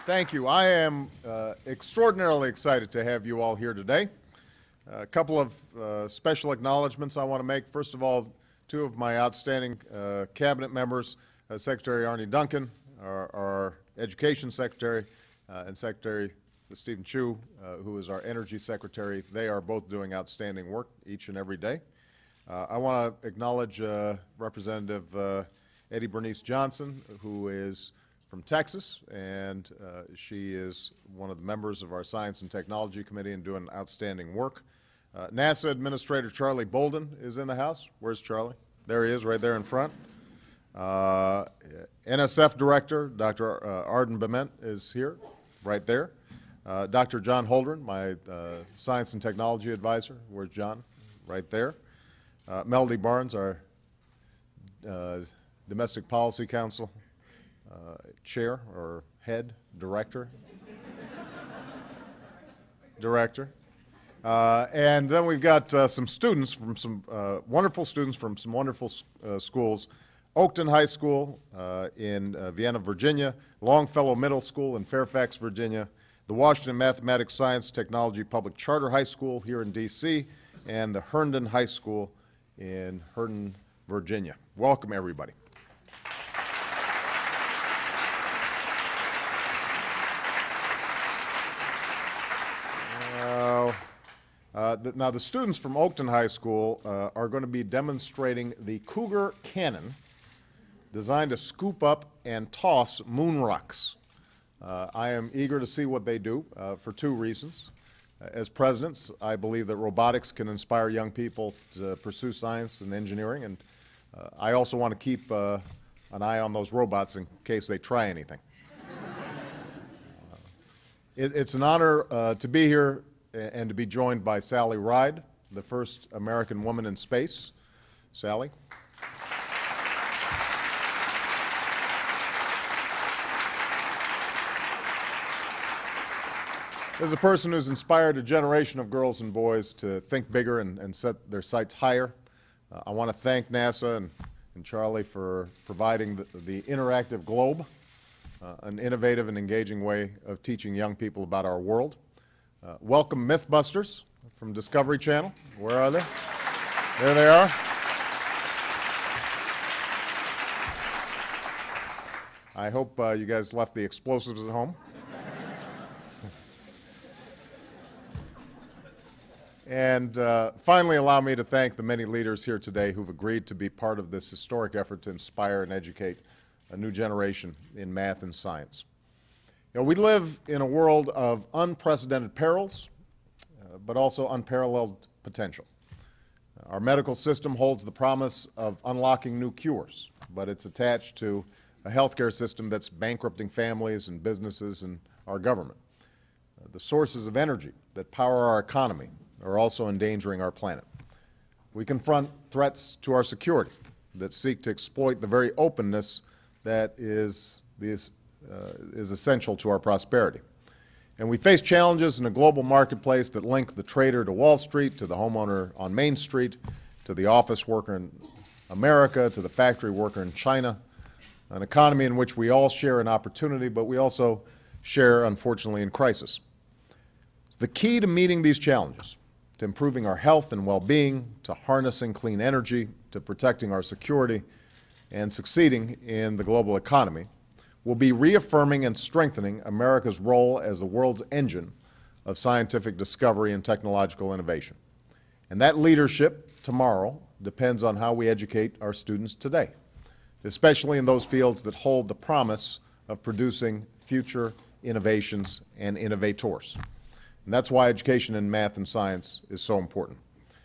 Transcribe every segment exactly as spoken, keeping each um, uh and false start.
Thank you. I am uh, extraordinarily excited to have you all here today. A couple of uh, special acknowledgments I want to make. First of all, two of my outstanding uh, cabinet members, uh, Secretary Arne Duncan, our, our Education Secretary, uh, and Secretary Stephen Chu, uh, who is our Energy Secretary. They are both doing outstanding work each and every day. Uh, I want to acknowledge uh, Representative uh, Eddie Bernice Johnson, who is from Texas, and uh, she is one of the members of our Science and Technology Committee and doing outstanding work. Uh, NASA Administrator Charlie Bolden is in the house. Where's Charlie? There he is, right there in front. Uh, N S F Director Doctor Uh, Arden Bement is here, right there. Uh, Doctor John Holdren, my uh, Science and Technology Advisor. Where's John? Right there. Uh, Melody Barnes, our uh, Domestic Policy Council Uh, chair or head, director, director. Uh, and then we've got uh, some students from some uh, wonderful students from some wonderful uh, schools. Oakton High School uh, in uh, Vienna, Virginia, Longfellow Middle School in Fairfax, Virginia, the Washington Mathematics, Science, Technology Public Charter High School here in D C, and the Herndon High School in Herndon, Virginia. Welcome, everybody. Uh, the, now, the students from Oakton High School uh, are going to be demonstrating the Cougar Cannon, designed to scoop up and toss moon rocks. Uh, I am eager to see what they do uh, for two reasons. Uh, as presidents, I believe that robotics can inspire young people to pursue science and engineering, and uh, I also want to keep uh, an eye on those robots in case they try anything. uh, it, it's an honor uh, to be here and to be joined by Sally Ride, the first American woman in space. Sally. As a person who's inspired a generation of girls and boys to think bigger and, and set their sights higher, uh, I want to thank NASA and, and Charlie for providing the, the interactive globe, uh, an innovative and engaging way of teaching young people about our world. Uh, welcome Mythbusters from Discovery Channel. Where are they? There they are. I hope uh, you guys left the explosives at home. And uh, finally, allow me to thank the many leaders here today who've agreed to be part of this historic effort to inspire and educate a new generation in math and science. You know, we live in a world of unprecedented perils, uh, but also unparalleled potential. Our medical system holds the promise of unlocking new cures, but it's attached to a healthcare system that's bankrupting families and businesses and our government. Uh, the sources of energy that power our economy are also endangering our planet. We confront threats to our security that seek to exploit the very openness that is these Uh, is essential to our prosperity. And we face challenges in a global marketplace that link the trader to Wall Street, to the homeowner on Main Street, to the office worker in America, to the factory worker in China, an economy in which we all share an opportunity, but we also share, unfortunately, in crisis. It's the key to meeting these challenges, to improving our health and well-being, to harnessing clean energy, to protecting our security, and succeeding in the global economy, will be reaffirming and strengthening America's role as the world's engine of scientific discovery and technological innovation. And that leadership tomorrow depends on how we educate our students today, especially in those fields that hold the promise of producing future innovations and innovators. And that's why education in math and science is so important.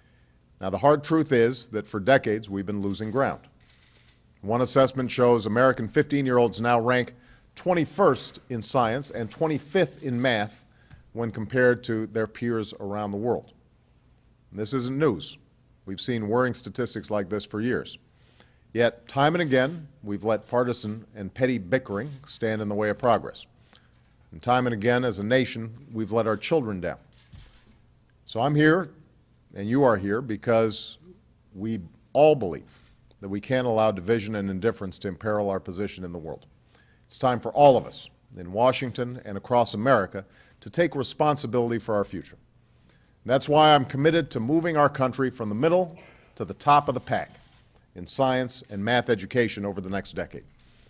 Now, the hard truth is that for decades we've been losing ground. One assessment shows American fifteen-year-olds now rank twenty-first in science and twenty-fifth in math when compared to their peers around the world. And this isn't news. We've seen worrying statistics like this for years. Yet, time and again, we've let partisan and petty bickering stand in the way of progress. And time and again, as a nation, we've let our children down. So I'm here, and you are here, because we all believe that we can't allow division and indifference to imperil our position in the world. It's time for all of us in Washington and across America to take responsibility for our future. And that's why I'm committed to moving our country from the middle to the top of the pack in science and math education over the next decade.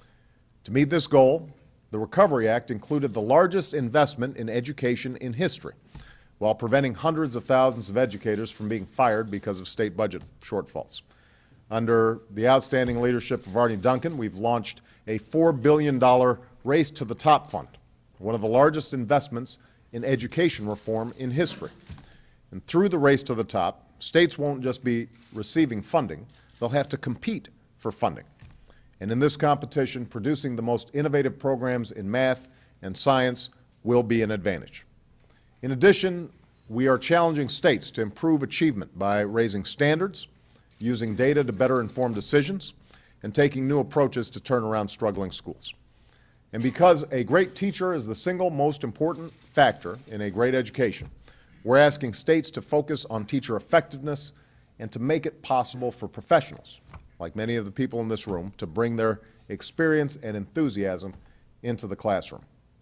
To meet this goal, the Recovery Act included the largest investment in education in history, while preventing hundreds of thousands of educators from being fired because of state budget shortfalls. Under the outstanding leadership of Arne Duncan, we've launched a four billion dollars Race to the Top Fund, one of the largest investments in education reform in history. And through the Race to the Top, states won't just be receiving funding, they'll have to compete for funding. And in this competition, producing the most innovative programs in math and science will be an advantage. In addition, we are challenging states to improve achievement by raising standards, using data to better inform decisions, and taking new approaches to turn around struggling schools. And because a great teacher is the single most important factor in a great education, we're asking states to focus on teacher effectiveness and to make it possible for professionals, like many of the people in this room, to bring their experience and enthusiasm into the classroom.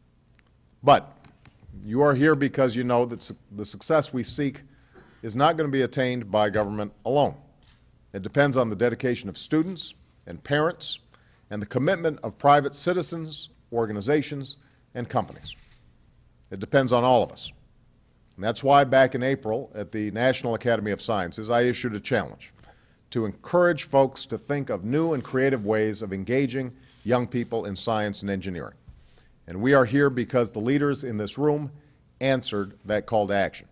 But you are here because you know that su- the success we seek is not going to be attained by government alone. It depends on the dedication of students and parents and the commitment of private citizens, organizations, and companies. It depends on all of us. And that's why back in April at the National Academy of Sciences, I issued a challenge to encourage folks to think of new and creative ways of engaging young people in science and engineering. And we are here because the leaders in this room answered that call to action.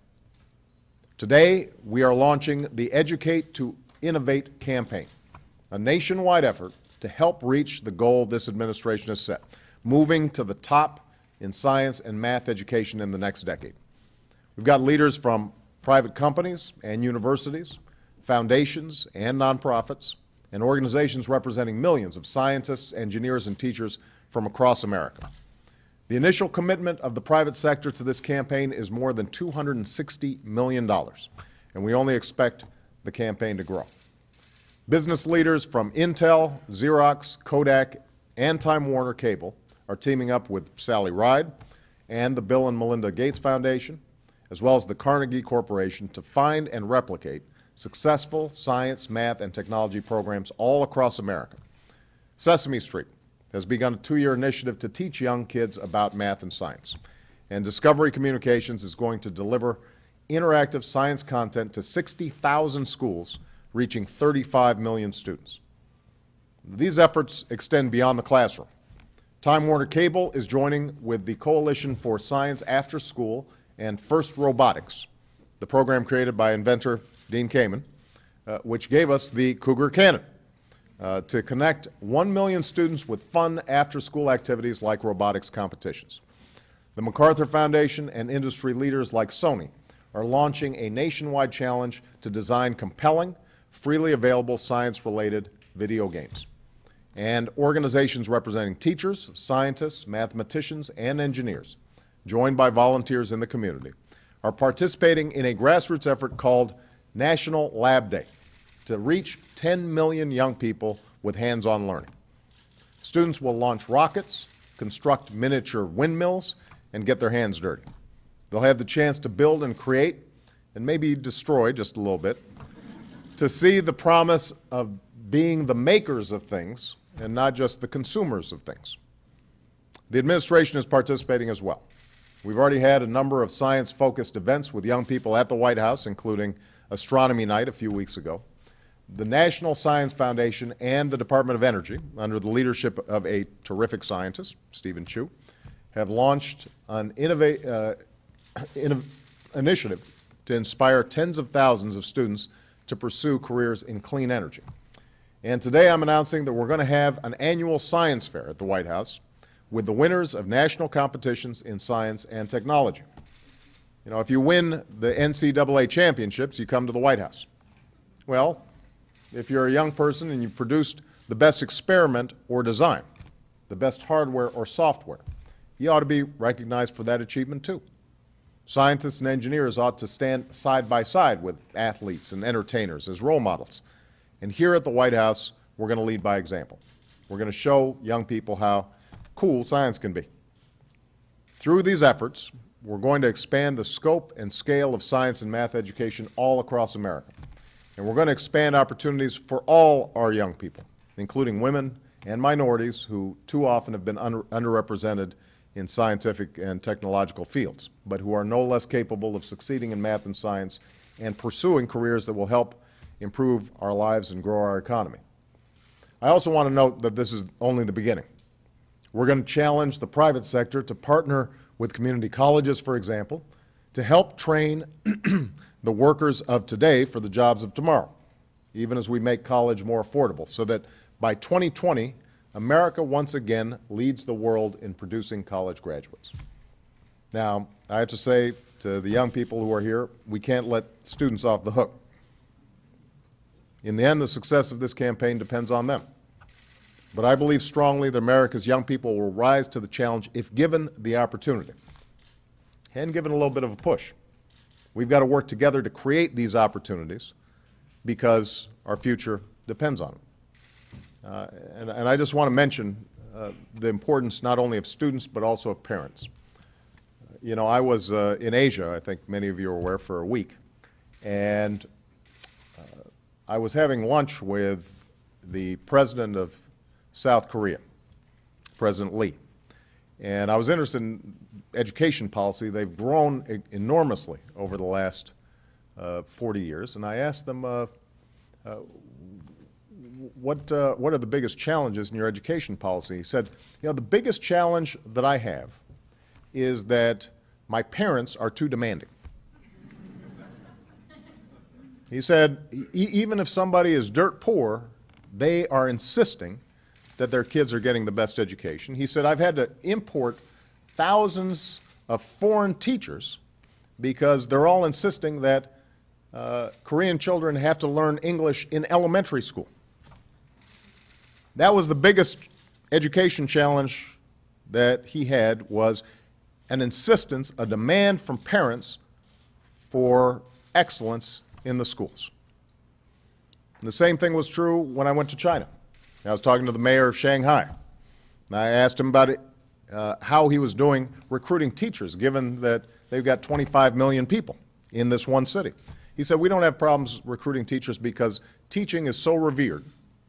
Today, we are launching the Educate to Innovate campaign, a nationwide effort to help reach the goal this administration has set, moving to the top in science and math education in the next decade. We've got leaders from private companies and universities, foundations and nonprofits, and organizations representing millions of scientists, engineers, and teachers from across America. The initial commitment of the private sector to this campaign is more than two hundred sixty million dollars, and we only expect the campaign to grow. Business leaders from Intel, Xerox, Kodak, and Time Warner Cable are teaming up with Sally Ride and the Bill and Melinda Gates Foundation, as well as the Carnegie Corporation, to find and replicate successful science, math, and technology programs all across America. Sesame Street has begun a two-year initiative to teach young kids about math and science. And Discovery Communications is going to deliver interactive science content to sixty thousand schools, reaching thirty-five million students. These efforts extend beyond the classroom. Time Warner Cable is joining with the Coalition for Science After School and First Robotics, the program created by inventor Dean Kamen, uh, which gave us the Cougar Cannon, uh, to connect one million students with fun after-school activities like robotics competitions. The MacArthur Foundation and industry leaders like Sony are launching a nationwide challenge to design compelling, freely available science-related video games. And organizations representing teachers, scientists, mathematicians, and engineers, joined by volunteers in the community, are participating in a grassroots effort called National Lab Day to reach ten million young people with hands-on learning. Students will launch rockets, construct miniature windmills, and get their hands dirty. They'll have the chance to build and create, and maybe destroy just a little bit, to see the promise of being the makers of things and not just the consumers of things. The administration is participating as well. We've already had a number of science-focused events with young people at the White House, including Astronomy Night a few weeks ago. The National Science Foundation and the Department of Energy, under the leadership of a terrific scientist, Stephen Chu, have launched an Innovate, uh, inno- initiative to inspire tens of thousands of students to pursue careers in clean energy. And today I'm announcing that we're going to have an annual science fair at the White House with the winners of national competitions in science and technology. You know, if you win the N C double A championships, you come to the White House. Well, if you're a young person and you produced the best experiment or design, the best hardware or software, you ought to be recognized for that achievement too. Scientists and engineers ought to stand side by side with athletes and entertainers as role models. And here at the White House, we're going to lead by example. We're going to show young people how cool science can be. Through these efforts, we're going to expand the scope and scale of science and math education all across America. And we're going to expand opportunities for all our young people, including women and minorities who too often have been under, underrepresented in scientific and technological fields, but who are no less capable of succeeding in math and science and pursuing careers that will help improve our lives and grow our economy. I also want to note that this is only the beginning. We're going to challenge the private sector to partner with community colleges, for example, to help train the workers of today for the jobs of tomorrow, even as we make college more affordable, so that by twenty twenty, America once again leads the world in producing college graduates. Now, I have to say to the young people who are here, we can't let students off the hook. In the end, the success of this campaign depends on them. But I believe strongly that America's young people will rise to the challenge if given the opportunity and given a little bit of a push. We've got to work together to create these opportunities because our future depends on them. Uh, and, and I just want to mention uh, the importance not only of students but also of parents. Uh, you know, I was uh, in Asia, I think many of you are aware, for a week, and uh, I was having lunch with the president of South Korea, President Lee. And I was interested in education policy. They've grown e enormously over the last uh, forty years. And I asked them, uh, uh, what, uh, what are the biggest challenges in your education policy? He said, you know, the biggest challenge that I have is that my parents are too demanding. He said, e even if somebody is dirt poor, they are insisting that their kids are getting the best education. He said, I've had to import thousands of foreign teachers because they're all insisting that uh, Korean children have to learn English in elementary school. That was the biggest education challenge that he had, was an insistence, a demand from parents for excellence in the schools. And the same thing was true when I went to China. I was talking to the mayor of Shanghai, and I asked him about it, uh, how he was doing recruiting teachers, given that they've got twenty-five million people in this one city. He said, we don't have problems recruiting teachers because teaching is so revered,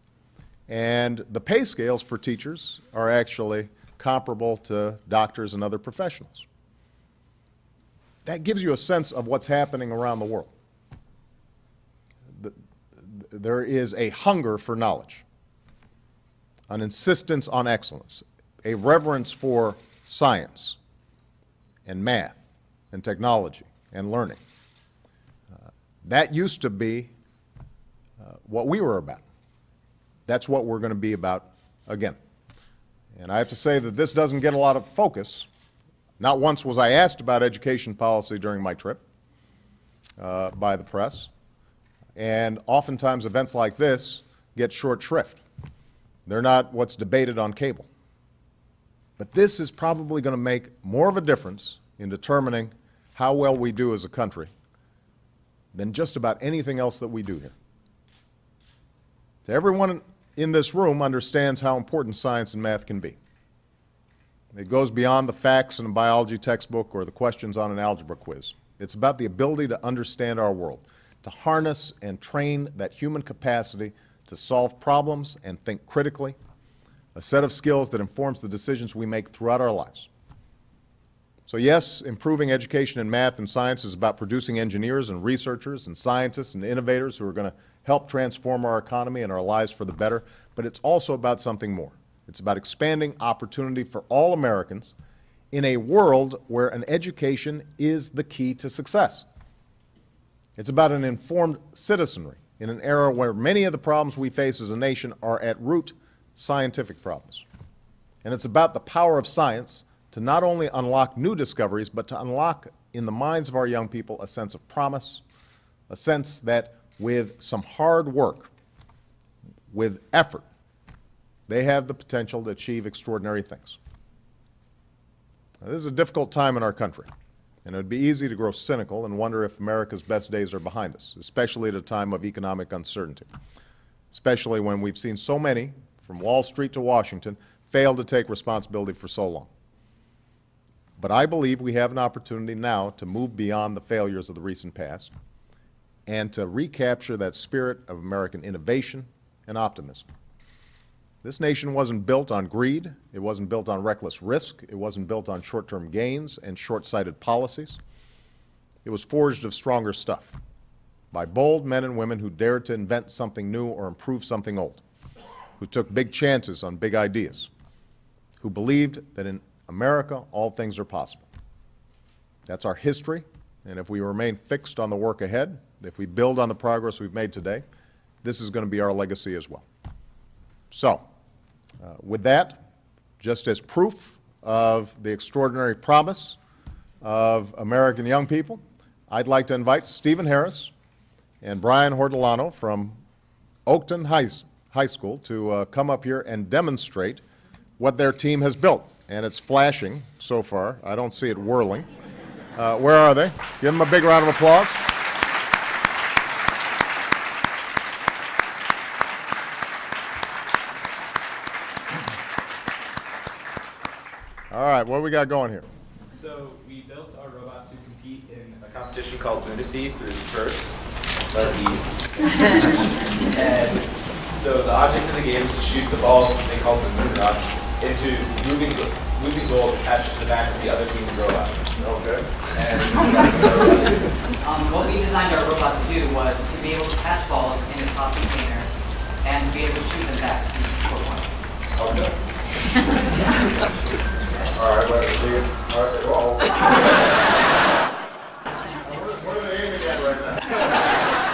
and the pay scales for teachers are actually comparable to doctors and other professionals. That gives you a sense of what's happening around the world. The, there is a hunger for knowledge, an insistence on excellence, a reverence for science and math and technology and learning. Uh, that used to be uh, what we were about. That's what we're going to be about again. And I have to say that this doesn't get a lot of focus. Not once was I asked about education policy during my trip uh, by the press. And oftentimes events like this get short shrift. They're not what's debated on cable. But this is probably going to make more of a difference in determining how well we do as a country than just about anything else that we do here. So everyone in this room understands how important science and math can be. It goes beyond the facts in a biology textbook or the questions on an algebra quiz. It's about the ability to understand our world, to harness and train that human capacity to solve problems and think critically, a set of skills that informs the decisions we make throughout our lives. So yes, improving education in math and science is about producing engineers and researchers and scientists and innovators who are going to help transform our economy and our lives for the better, but it's also about something more. It's about expanding opportunity for all Americans in a world where an education is the key to success. It's about an informed citizenry in an era where many of the problems we face as a nation are at root scientific problems. And it's about the power of science to not only unlock new discoveries, but to unlock in the minds of our young people a sense of promise, a sense that with some hard work, with effort, they have the potential to achieve extraordinary things. Now, this is a difficult time in our country, and it would be easy to grow cynical and wonder if America's best days are behind us, especially at a time of economic uncertainty, especially when we've seen so many, from Wall Street to Washington, fail to take responsibility for so long. But I believe we have an opportunity now to move beyond the failures of the recent past and to recapture that spirit of American innovation and optimism. This nation wasn't built on greed. It wasn't built on reckless risk. It wasn't built on short-term gains and short-sighted policies. It was forged of stronger stuff by bold men and women who dared to invent something new or improve something old, who took big chances on big ideas, who believed that in America all things are possible. That's our history, and if we remain fixed on the work ahead, if we build on the progress we've made today, this is going to be our legacy as well. So, uh, with that, just as proof of the extraordinary promise of American young people, I'd like to invite Stephen Harris and Brian Hortolano from Oakton High, High School to uh, come up here and demonstrate what their team has built. And it's flashing so far. I don't see it whirling. Uh, where are they? Give them a big round of applause. All right, what do we got going here? So we built our robot to compete in a competition called Lunacy through FIRST, letter E. And so the object of the game is to shoot the balls, they call them moon rocks, into moving, moving goals attached to the back of the other team's robots. Okay. And um, what we designed our robot to do was to be able to catch balls in a top container and be able to shoot them back to score one. Okay. All right, let's see it. All right, oh. What are they aiming at right now?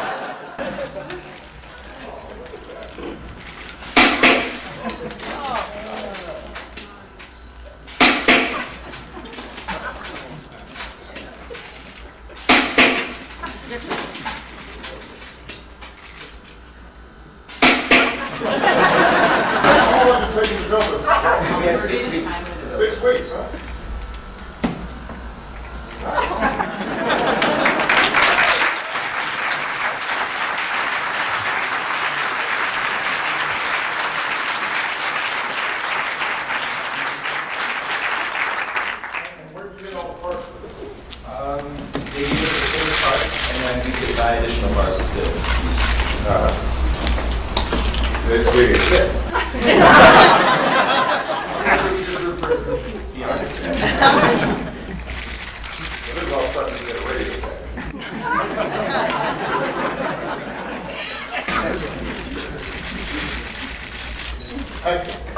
How long did it take you to build this? we had six weeks. Six weeks, huh? And where did you get all the parts for this? Um, they gave us a single part, and then we could buy additional parts to Uh, Next week is it. be honest. This is all starting to get a radio back. Excellent.